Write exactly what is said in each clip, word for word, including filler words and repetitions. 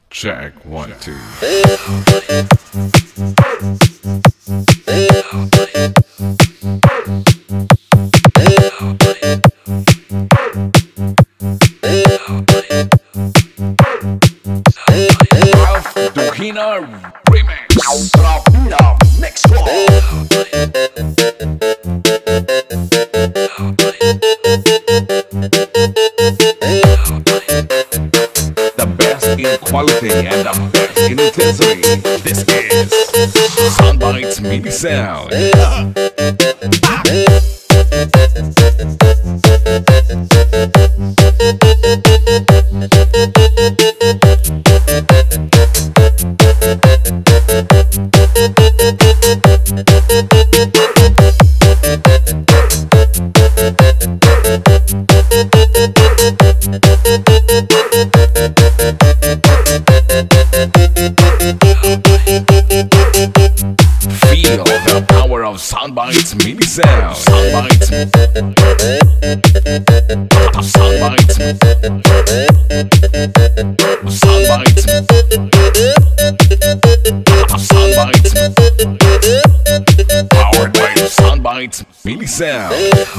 Check one, two. Ralph Duhina Remix. Rapina Mix Club. The best in quality and the best in intensity. This is Soundbites Mini Sound. Feel the power of Soundbites Mini Sound. Soundbites. Soundbites. Soundbites. Soundbites. Powered by Soundbites Mini Sound.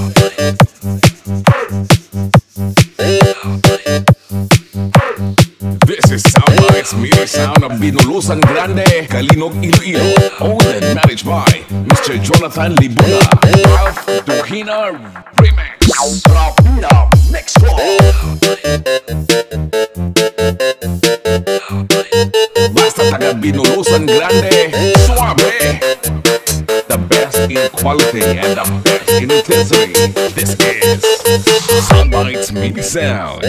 This is Soundbites Mini Sound of Binulusan Grande, Kalinog, Iloilo. Owned and managed by Mister Jonathan Libuna. Ralph Duhina Remix. Rapina Mix Club. Basta taga Binulusan Grande, suave. The best in quality and the best in intensity. This is Soundbites Mini Sound.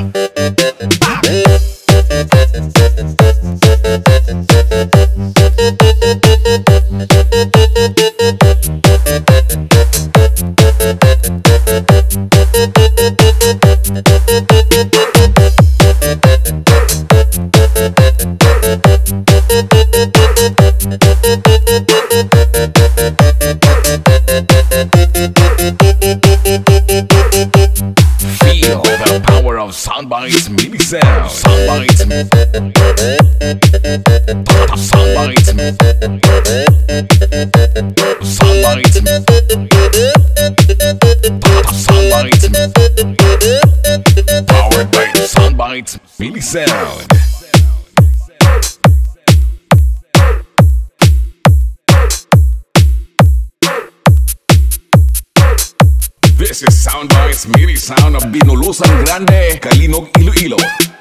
Feel the power of Soundbites Mini Sound. Soundbites. Soundbites. Soundbites. Soundbites. Powered by Soundbites Mini Sound. This is Soundbites Mini Sound of Binulusan Grande, Kalinog, Iloilo.